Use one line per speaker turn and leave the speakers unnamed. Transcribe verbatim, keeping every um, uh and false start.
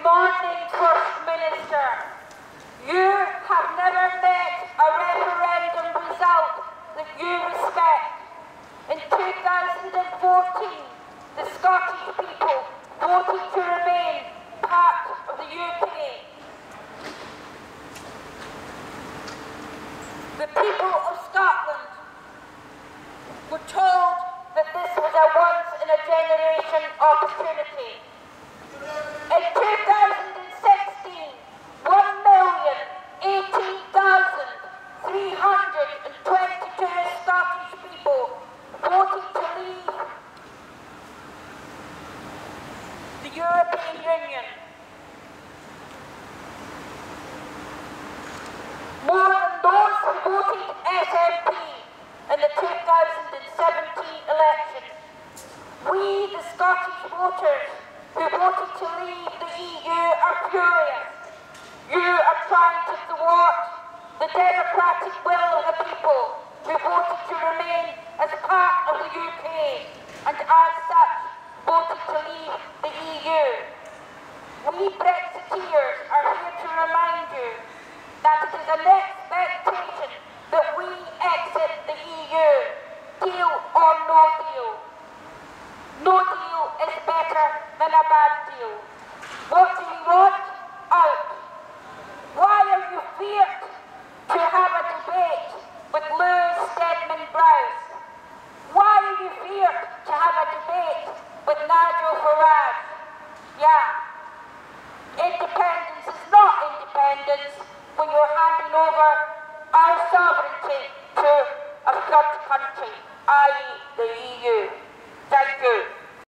morning, First Minister. You have never met a referendum result that you respect. In two thousand fourteen, the Scottish people voted to remain part of the U K. The people of Scotland were told that this was a once-in-a-generation opportunity. In two thousand sixteen, one million eighteen thousand three hundred twenty-two Scottish people voted to leave the European Union. More than those who voted S N P in the two thousand seventeen election. We, the Scottish voters who voted to leave the E U, are furious. You are trying to thwart the democratic will of the people who voted to remain as part of the U K and as such voted to leave the E U. We Brexiteers are here to remind you that it is an expectation that we exit the E U, deal or no deal. No deal is better than a bad deal. What do we want? Out. Why are you feared to have a debate with Lewis Stedman Browse? Why are you feared to have a debate with Nigel Farage? Yeah. Independence is not independence when you're handing over our sovereignty to a third country.